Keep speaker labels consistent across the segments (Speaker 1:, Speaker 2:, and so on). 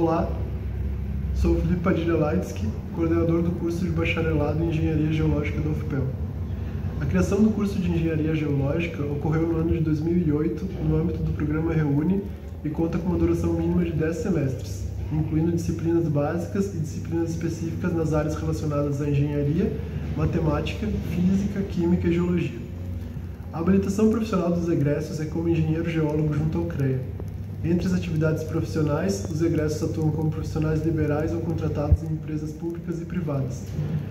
Speaker 1: Olá, sou Felipe Padilha Laitsky, coordenador do curso de bacharelado em Engenharia Geológica da UFPEL. A criação do curso de Engenharia Geológica ocorreu no ano de 2008 no âmbito do programa REUNE e conta com uma duração mínima de 10 semestres, incluindo disciplinas básicas e disciplinas específicas nas áreas relacionadas à engenharia, matemática, física, química e geologia. A habilitação profissional dos egressos é como engenheiro geólogo junto ao CREA. Entre as atividades profissionais, os egressos atuam como profissionais liberais ou contratados em empresas públicas e privadas.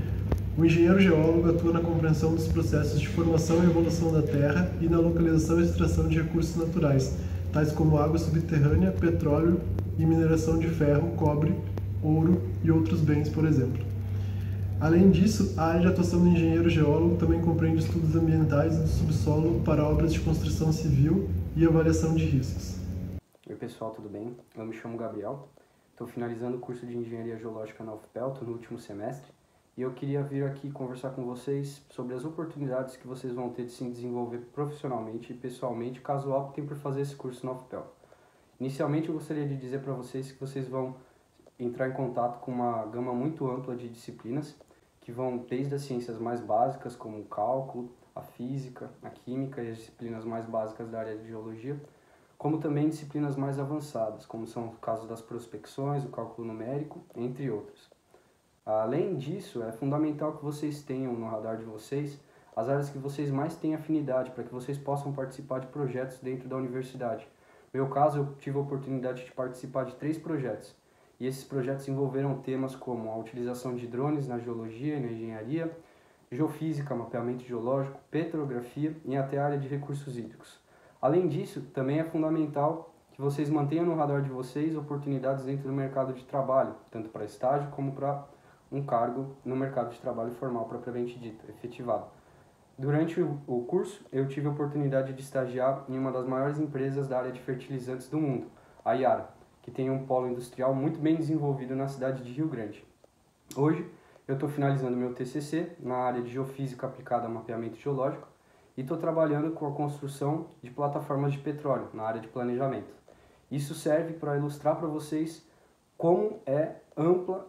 Speaker 1: O engenheiro geólogo atua na compreensão dos processos de formação e evolução da Terra e na localização e extração de recursos naturais, tais como água subterrânea, petróleo e mineração de ferro, cobre, ouro e outros bens, por exemplo. Além disso, a área de atuação do engenheiro geólogo também compreende estudos ambientais do subsolo para obras de construção civil e avaliação de riscos.
Speaker 2: Oi pessoal, tudo bem? Eu me chamo Gabriel, estou finalizando o curso de Engenharia Geológica na UFPEL, estou no último semestre, e eu queria vir aqui conversar com vocês sobre as oportunidades que vocês vão ter de se desenvolver profissionalmente e pessoalmente caso optem por fazer esse curso na UFPEL. Inicialmente eu gostaria de dizer para vocês que vocês vão entrar em contato com uma gama muito ampla de disciplinas, que vão desde as ciências mais básicas, como o cálculo, a física, a química e as disciplinas mais básicas da área de geologia, como também disciplinas mais avançadas, como são os casos das prospecções, o cálculo numérico, entre outros. Além disso, é fundamental que vocês tenham no radar de vocês as áreas que vocês mais têm afinidade, para que vocês possam participar de projetos dentro da universidade. No meu caso, eu tive a oportunidade de participar de 3 projetos, e esses projetos envolveram temas como a utilização de drones na geologia e na engenharia, geofísica, mapeamento geológico, petrografia e até a área de recursos hídricos. Além disso, também é fundamental que vocês mantenham no radar de vocês oportunidades dentro do mercado de trabalho, tanto para estágio como para um cargo no mercado de trabalho formal, propriamente dito, efetivado. Durante o curso, eu tive a oportunidade de estagiar em uma das maiores empresas da área de fertilizantes do mundo, a Yara, que tem um polo industrial muito bem desenvolvido na cidade de Rio Grande. Hoje, eu estou finalizando meu TCC na área de geofísica aplicada a mapeamento geológico, e estou trabalhando com a construção de plataformas de petróleo na área de planejamento. Isso serve para ilustrar para vocês como é ampla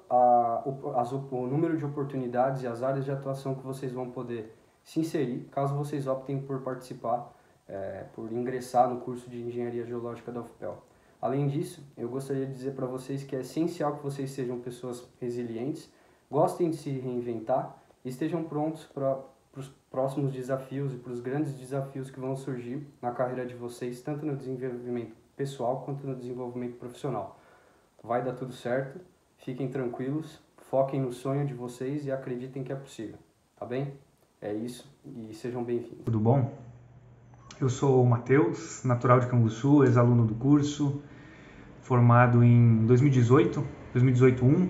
Speaker 2: o número de oportunidades e as áreas de atuação que vocês vão poder se inserir, caso vocês optem por participar, por ingressar no curso de Engenharia Geológica da UFPEL. Além disso, eu gostaria de dizer para vocês que é essencial que vocês sejam pessoas resilientes, gostem de se reinventar e estejam prontos para os próximos desafios e para os grandes desafios que vão surgir na carreira de vocês, tanto no desenvolvimento pessoal quanto no desenvolvimento profissional. Vai dar tudo certo, fiquem tranquilos, foquem no sonho de vocês e acreditem que é possível, tá bem? É isso e sejam bem-vindos.
Speaker 3: Tudo bom? Eu sou o Matheus, natural de Canguçu, ex-aluno do curso, formado em 2018-1.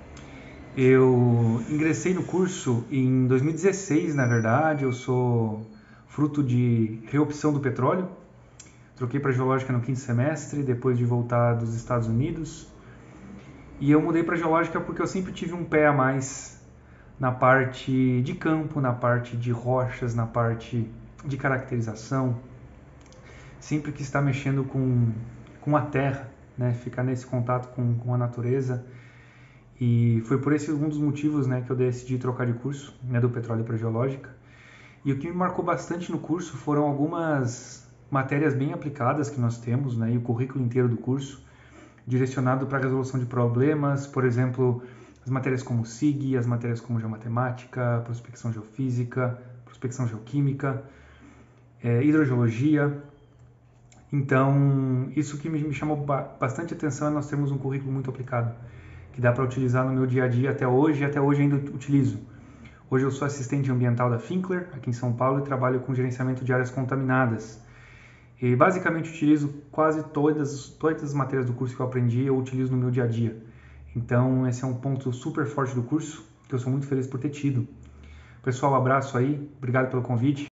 Speaker 3: Eu ingressei no curso em 2016, na verdade. Eu sou fruto de reopção do petróleo. Troquei para Geológica no 5º semestre, depois de voltar dos Estados Unidos. E eu mudei para Geológica porque eu sempre tive um pé a mais na parte de campo, na parte de rochas, na parte de caracterização. Sempre quis estar mexendo com a terra, né? Ficar nesse contato com a natureza. E foi por esse um dos motivos, né, que eu decidi trocar de curso, né, do petróleo para geológica. E o que me marcou bastante no curso foram algumas matérias bem aplicadas que nós temos, né, e o currículo inteiro do curso, direcionado para a resolução de problemas, por exemplo, as matérias como SIG, as matérias como geomatemática, prospecção geofísica, prospecção geoquímica, hidrogeologia. Então, isso que me chamou bastante atenção é nós termos um currículo muito aplicado, que dá para utilizar no meu dia a dia até hoje, e até hoje ainda utilizo. Hoje eu sou assistente ambiental da Finkler, aqui em São Paulo, e trabalho com gerenciamento de áreas contaminadas. E basicamente utilizo quase todas as matérias do curso que eu aprendi, eu utilizo no meu dia a dia. Então esse é um ponto super forte do curso, que eu sou muito feliz por ter tido. Pessoal, um abraço aí, obrigado pelo convite.